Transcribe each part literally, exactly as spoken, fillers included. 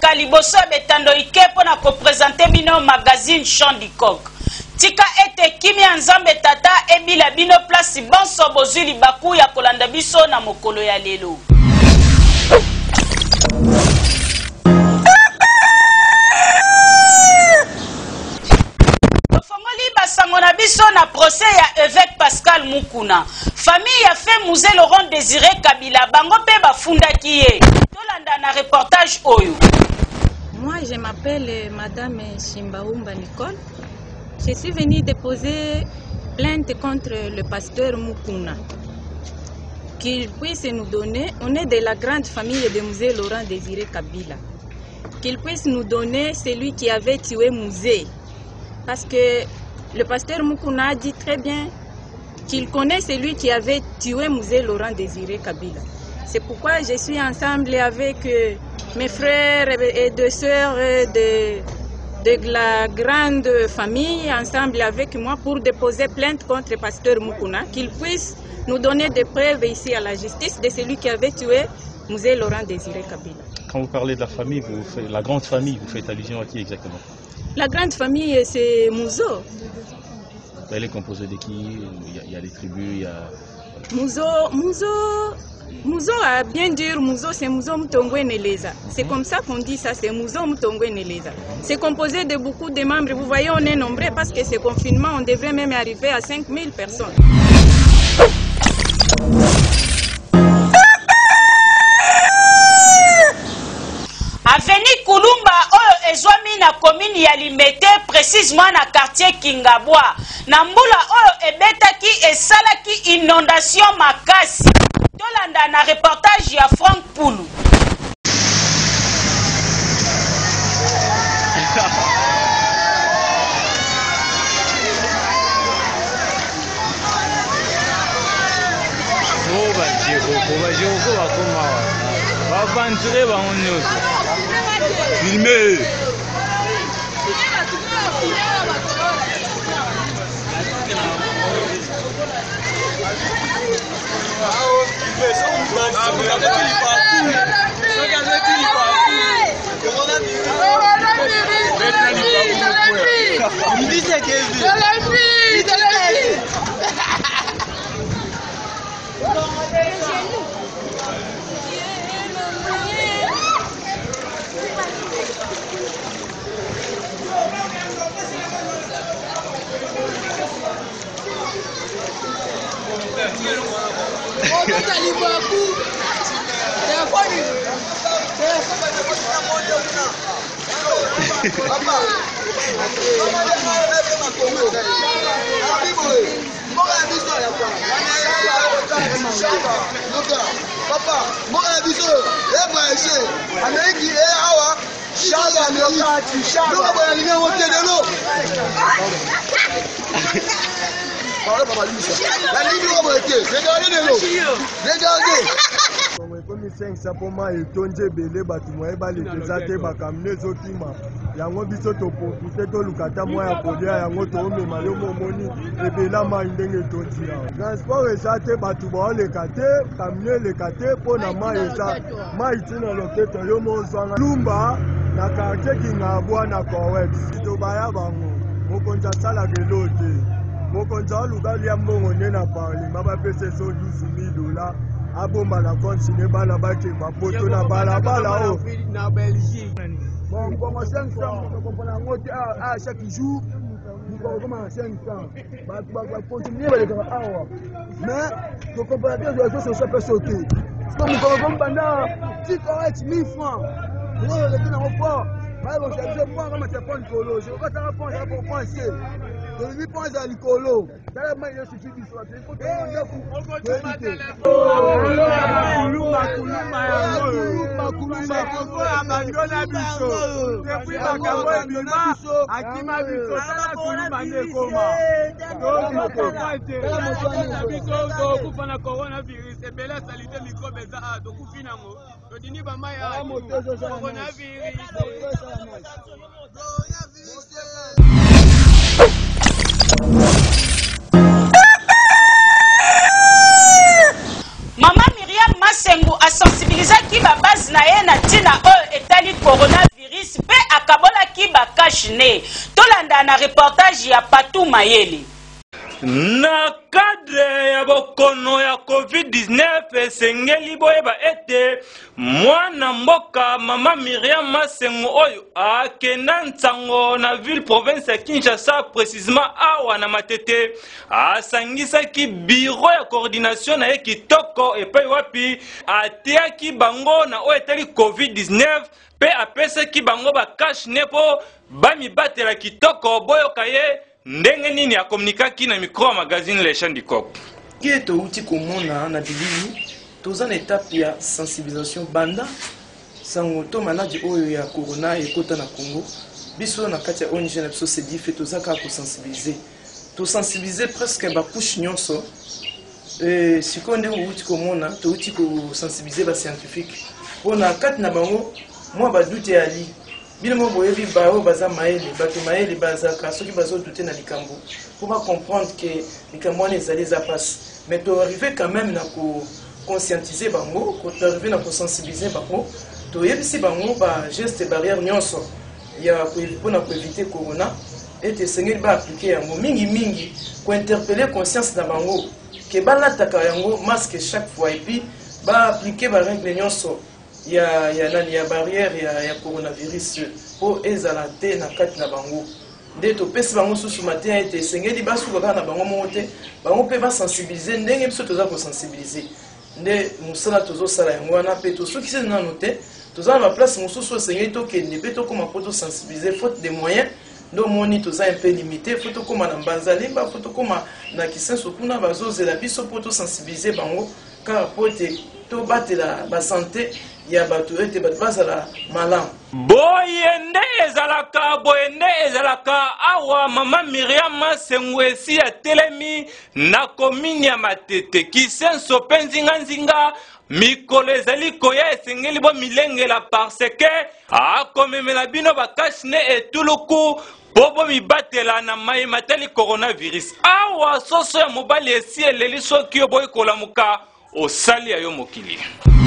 Pascal Liboso betando ike pona ko présenter bino magazine Chant du Coq. Tika ete kimi nzambe tata ebila bino place bonso bozuli baku ya kolanda biso na mokolo ya lelo. Sangona biso na procès ya évêque Pascal Mukuna. Famille a fait musée Laurent Désiré Kabila bango pe bafundaki ye. Tolanda na reportage oyo. Moi je m'appelle madame Shimbaumba Nicole. Je suis venue déposer plainte contre le pasteur Mukuna. Qu'il puisse nous donner, on est de la grande famille de musée Laurent Désiré Kabila. Qu'il puisse nous donner celui qui avait tué musée. Parce que le pasteur Mukuna a dit très bien qu'il connaît celui qui avait tué musée Laurent Désiré Kabila. C'est pourquoi je suis ensemble avec mes frères et deux sœurs de, de la grande famille, ensemble avec moi pour déposer plainte contre le pasteur Mukuna, qu'il puisse nous donner des preuves ici à la justice de celui qui avait tué musée Laurent Désiré Kabila. Quand vous parlez de la famille, vous faites, la grande famille, vous faites allusion à qui exactement? La grande famille, c'est Mouzo. Elle est composée de qui? Il y a, il y a les tribus, il y a... Mouzo, Mouzo, Mouzo a bien dire, Mouzo c'est Mouzo Mtongwe Neleza. C'est comme ça qu'on dit ça, c'est Mouzo Mtongwe Neleza. C'est composé de beaucoup de membres. Vous voyez, on est nombreux parce que ce confinement, on devrait même arriver à cinq mille personnes. Avenue Kulumba oyo ezwami na commune ya Limete précisément na quartier Kingabwa. Na mbula oyo ebetaki esalaki inondation makasi. Tolanda na reportage ya Frank Poulou. Filmez. Papa, moi un bisou, eh moi j'ai, Amérique est awa, Charles Amérique, Charles, nous avons ligné au pied de l'eau. Parlez papa lui ça. La ligne où on était, regardez de l'eau, regardez. Comme cinq cents pour moi et tonje belé bâtiment et balé des bakamne zotima. Yango biso to profiter to lukata moi ya podia yango to me mayo momoni e bela ma ndenge tonji ya. Transport esate batu ba le kate, kamne le kate pona ma esa. Ma itina loketo yo mo zwanga. Lumba na quartier Kingabwa na Cowex. To baya bango. Mokonza sala gelote. Mokonza lugali ya mbongo na parli. Maba pese so douze mille dollars. Abomba la continue bala baki bapoto na bala bala o na Belgique. Bon, comme cinq cents, on comprend la moitié à chaque jour. Nous commençons à cinq cents. Bah, bah, continuer avec les awa. Mais, le comparateur de la chose, ça peut sauter. Donc, nous commençons pendant six cents mille francs. Nous allons rester dans le port. Bah, bon, je prends comme c'est pas une colo. Je vais pas prendre ça pour penser. Je lui pense à l'icolo. Dans la main, il suffit du soir. Il faut que je éviter. Maman Myriam Masengu a sensibilisé qui va base na ye na tina e etali coronavirus. cache-nez. Tolanda na reportage ya Patou Mayele. Na cadre ya bokono ya covid dix-neuf esengeli boyeba ete mwana mboka mama Miriam Masengo oyo akenda ntango na ville province ya Kinshasa, précisément awa na Matete, asangisaki bureau ya coordination na ye kitoko epai wapi atiaki bango na oyo etali covid dix-neuf pe apesaki bango ba cache nepo bamibatela kitoko boyoka ye ndenge nini ya komunikaki na micro ya magazine Les Chaînes du Coq. Qui touti komona na bilili toza na étape ya sensibilisation banda sango to manadi oyo ya corona ekota na Congo biso na kati ya O N G na biso se dit fait toza ka ko sensibiliser to sensibiliser presque ba couche nyonso eh sikonde uti komona to uti ko sensibiliser ba scientifique pona kati na bango moi ba doute ali bile mo boyebi ba o baza maele bato maele baza ka soki bazo douter na likambo pour pas comprendre que likambo ne zali za passe mais to arriver quand même na ko conscientiser bango ko to arriver na ko sensibiliser bango to yebisi bango ba geste barrière nyonso ya pour na éviter corona et te sengeli ba appliquer yango mingi mingi ko interpeller conscience na bango ke balataka yango masque chaque fois et puis ba appliquer ba règle nyonso ya ya nani ya barrière ya ya coronavirus po ezala te na kati na bango nde to pesi bango susu matin ete sengeli basuka kaka na bango mote bango pe ba sensibiliser ndenge biso toza ko sensibiliser nde musala tozo sala yango wana pe to soki se na note toza na place mususu sengeli to kende pe to koma poto sensibiliser faute de moyens ndo moni toza un peu limité faut to koma na mbanzali ba faut to koma na kisenso kuna bazozela biso poto sensibiliser bango car pote to batela ba santé ya batu ete batu bazala malamu boyende ezalaka boyende ezalaka awa mama Miriam Masengo esi ya telemi na komini ya Matete kisenso penzinga nzinga mikolo ezali koya esengeli bo milengela parce que akomemela bino bakashine etuluku bobo mibatela na mai matali coronavirus awa soso ya mobali esi eleli soki yo boyi kolamuka osali ya yo mokili.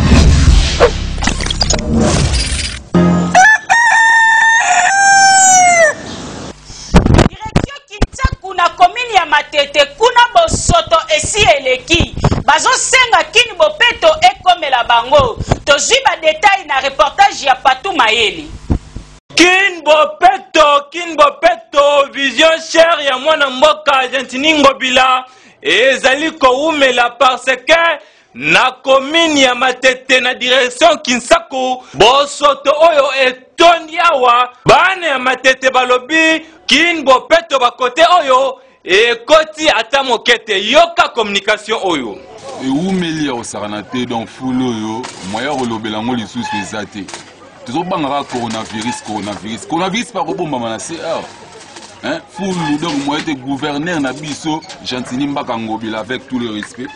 Direction Kintaku na komini ya Matete kuna bosoto esi eleki bazo senga kini bopeto ekomela bango tozwi ba detail na reportage ya Patou Mayele. Kin bopeto kin bopeto vision cher ya mwana mboka Argentine ngobila ezali koumela parce que na komini ya Matete na direction Kinsaku bosoto oyo etondi awa bana ya Matete balobi kin bopeto bakote oyo ekoti ata mokete yoka communication oyo eumeli ya kosakana te donc fulu oyo moya kolobela ngo lisusu eza te tozobangaka coronavirus coronavirus coronavirus pakobombama na C R hein fulu donc moya te gouverneur na biso Gentini Mbaka Ngobila avec tout le respect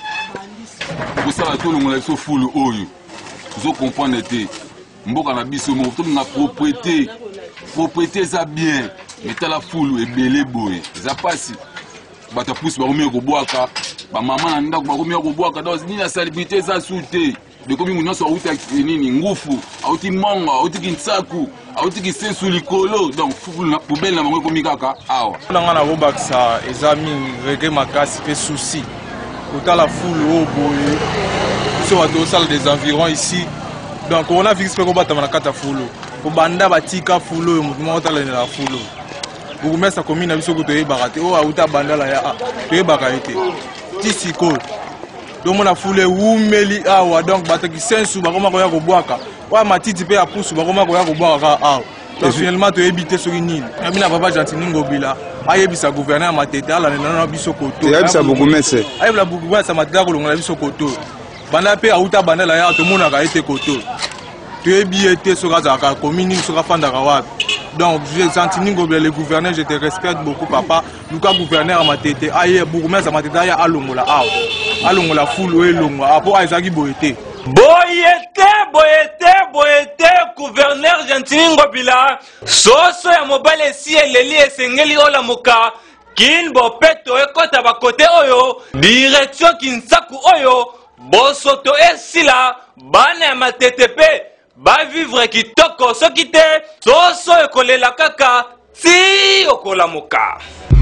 kosala tolongola biso fulu oyo tozocomprendre te mboka na biso mo tolinga propriété propriété eza bien mais tala fulu ebele boye eza pasi bata pousse bakomi kobwaka ba mama na ndako bakomi kobwaka donc nini la salubrité eza sute de komi nyonso auti nini ngufu auti mongo auti Kinsaku auti kisensu likolo donc fulu na poubelle na bango komi kaka awa nanga na kobakisa eza mingi regret makasi pe souci autant la foule au boye biso bato osala des environs ici donc coronavirus pe kobatama na kati ya fulu kobanda batika fulu oyo motu moko otalanela la fulu bourgmestre akomi na biso ko toyebaka te oyo auta bandala ya toyebaka ye te ti sikoyo tomona fulu ewumeli awa donc bato kisensu bakoma koya kobwaka oyo matiti mpe ya pusu bakoma koya kobwaka kaka awa donc finalement toyebi te soki nini yabi na papa Gentini Ngobila ayebisa gouverneur ya Matete alandela na biso koto ayebisa bourgmestre ayebisa bourgmestre Matete akolongola biso koto banda mpe auta bandala ya tomonaka ye te koto toyebi ye te soki azalaka komi nini soki afandaka wapi donc Gentini Ngobila le gouverneur je te respecte beaucoup papa luka gouverneur ya Matete aye bourgmestre ya Matete aya alongola awa alongola fulu oyo elongwa apo ezalaki boye te boyete boyete boyete gouverneur Gentini Ngobila soso ya mobali esi eleli esengeli olamuka kin bopeto ekota bakote oyo direction Kinsaku oyo bosoto esila bana ya Matete pe ba vivre kitoko soki te soso ekolela kaka ti okolamuka.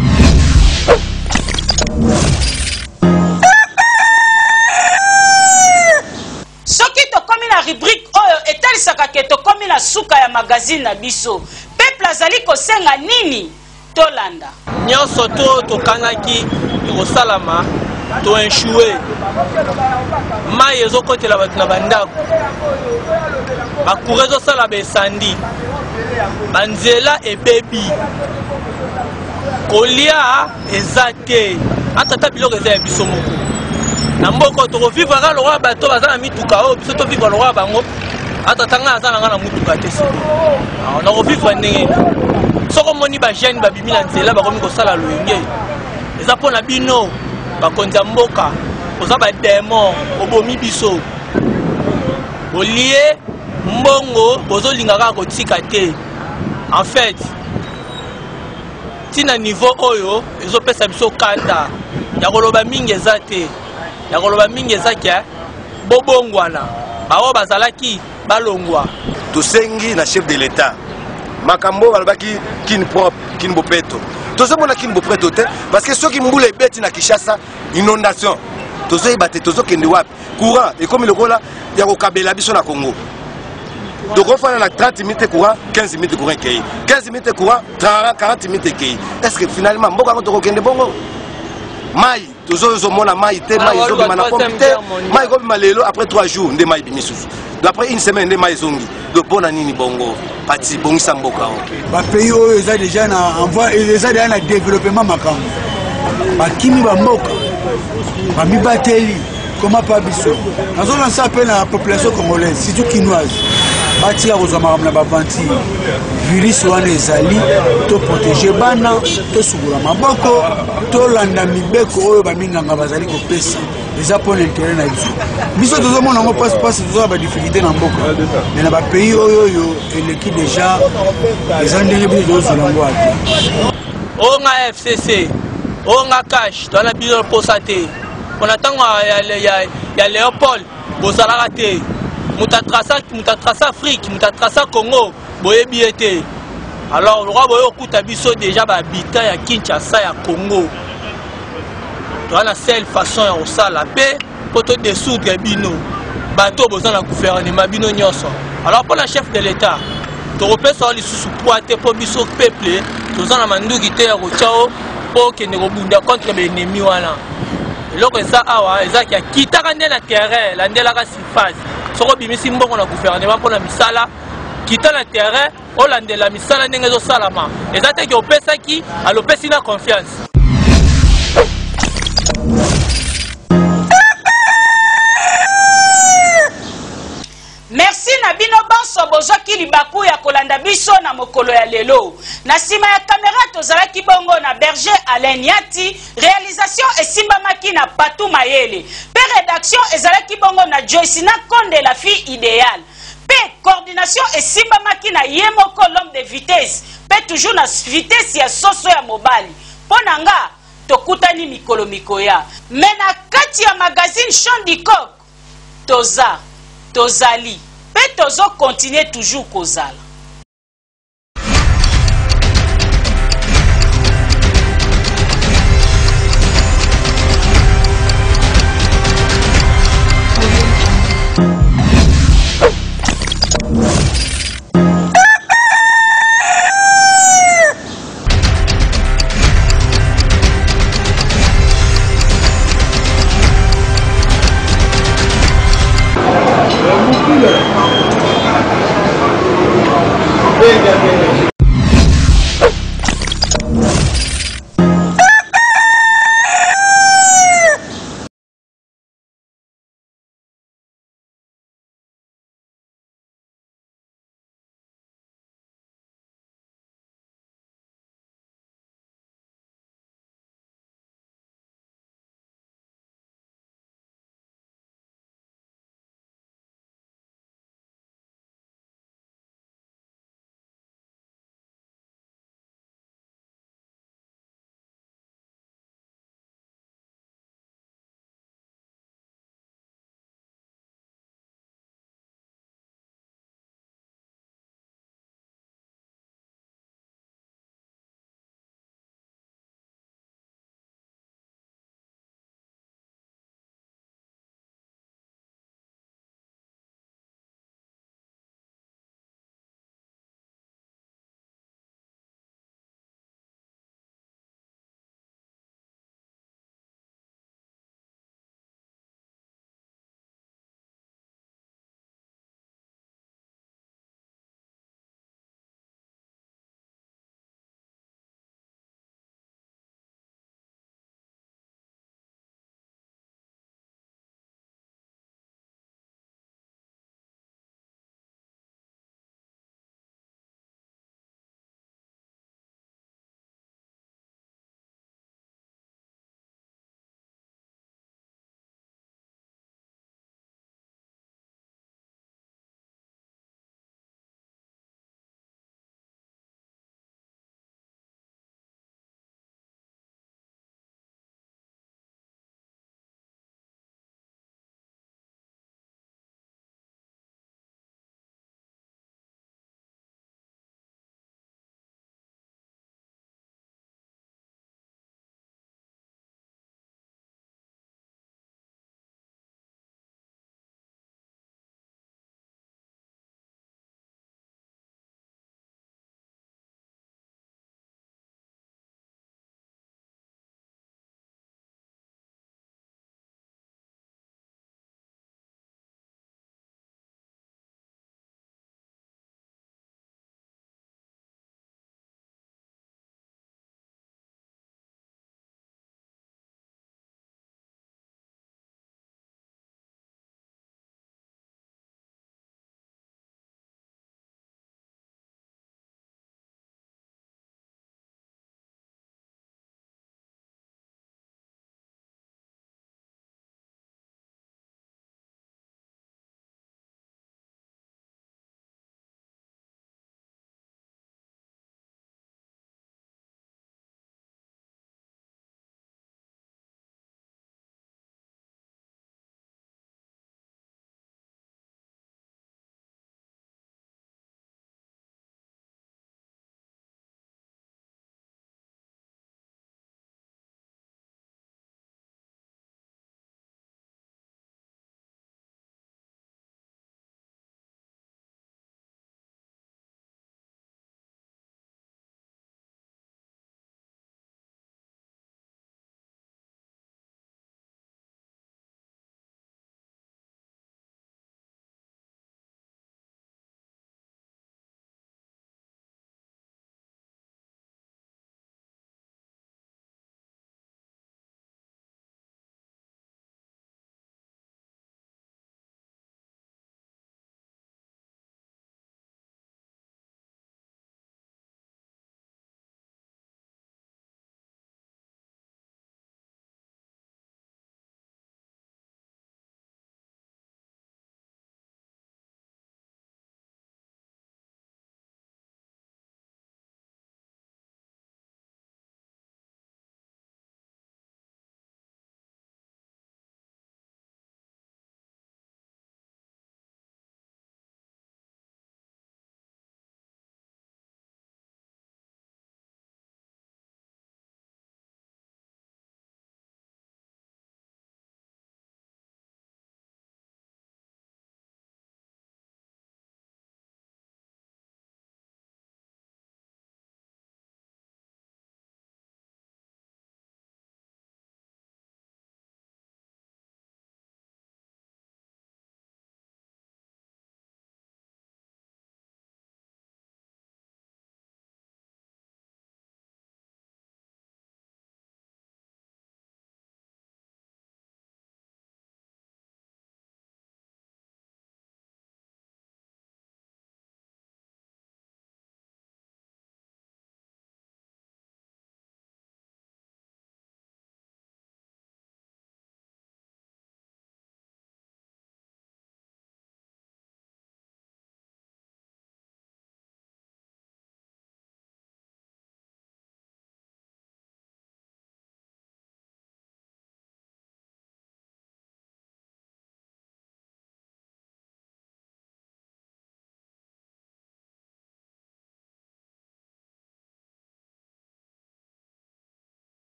Soki tokomi na rubrique oyo etalisaka ke tokomi na suka ya magazine na biso, peuple azali kosenga nini tolanda? Nyonso to tokangaki ekosalama to enchoué mai ezokotela bato na bandako, bakure ezosala besandi, banzela ebebi, kolia eza te, atata biloko eza ya biso moko na mboko tokovivaka lokwa bato baza na mituka oyo biso tovivwa lokwa bango, atata nga aza nanga na mutuka te sikoyo nakovivwa ndenge soko moni bajene babimi na nzela bakomi kosala loyenge eza mpo na bino bakonzi ya mboka, koza bademon obomi biso bolie mbongo bozolingaka kotika te. En fait tina niveau oyo ezopesa biso kanda ya koloba mingi eza te, ya koloba mingi eza ke bobongwana baoyo bazalaki balongwa. Tosengi na chef de l'État makambo balobaki kin propre kin bopeto tozomona kin bopeto te parce que soki mbula ebeti na Kinshasa inondation tozoyeba te tozokende wapi courant ekomi lokola ya kokabela biso na Congo. Donc on fait trente minutes courant, quinze minutes courant kei, quinze minutes courant, quarante minutes kei. Est-ce que finalement mboka ko tokende bongo mai tozozo mona mai te mai zo bima na pompe mai ko bima lelo après trois jours nde mai bimisusu. Après une semaine nde mai zongi. Le bon anini bongo pati bongisa mboka o. Ba pays oyo eza déjà na envoie eza déjà na développement makambo. Ba kimi ba mboka. Ba mibateli comment pas biso. Nazo lancer appel à la population congolaise, surtout quinoise. Bati ya kozama na babanti virus wana ezali to protéger bana to sugula maboko to landa mibeko oyo baminganga bazali kopesa eza pour l'intérêt na biso biso tozomona ngo passe passe toza ba difficulté na mboka mais na ba pays oyo yo eleki déjà eza ndenge biso tozozula ngo ate onga F C C onga cash to na biso posa te on attend ya ya ya Léopold bozalaka te mutatrasa mutatrasa Afrique mutatrasa Congo boyebi ete. Alors le roi boyo kuta biso déjà ba habitant ya Kinshasa ya Congo to na seule façon ya osala pe poto dessoudre bino bato boza na gouvernement bino nyonso. Alors pour la chef de l'État to repesa lisusu poate po biso peuple toza na manduki te ya kochao po kende kobunda contre l'ennemi wana eloko eza awa eza kia kitaka nde na terrain landelaka surface soko bimisi mbongo na gouvernement mpona misala kita na terrain olandela misala ndenge ezosalama eza te ke opesaki alopesi na confiance. Merci na bino bonso bozwaki libaku ya kolanda biso na mokolo ya lelo. Na nsima ya kamera tozalaki bongo na Berger Alain Yati, réalisation esimbamaki na Patou Mayele. Pe rédaction ezalaki bongo na Joycina Konde la fille idéale. Pe coordination esimbamaki na Yemoko l'homme de vitesse. Pe toujours na vitesse ya soso ya mobali. Ponanga tokutani mikolo mikoya. Mena kati ya magazine Champ du Coq. Toza Tozali. Pe tozo continuer toujours kozala.